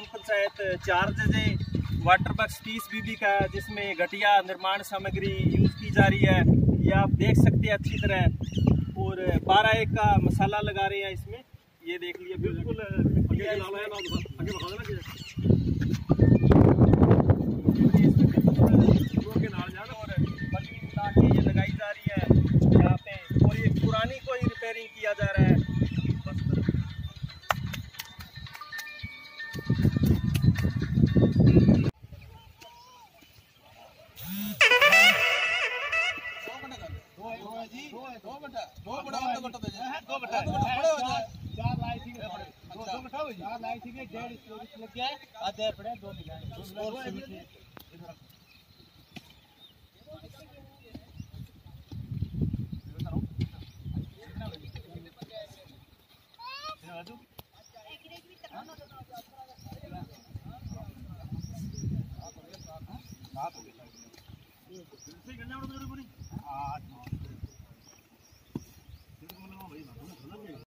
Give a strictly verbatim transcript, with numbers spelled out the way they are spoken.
ग्राम panchayat charge है water बक्स तीस बीबी का, जिसमें घटिया निर्माण सामग्री यूज़ की जा रही है। ये आप देख सकते हैं अच्छी तरह। और बारह एक का मसाला लगा रहे हैं इसमें, ये देख लिया बिल्कुल। ये लगाई जा रही है यहाँ पे, और ये पुरानी कोई रिपेयरिंग किया जा रहा है।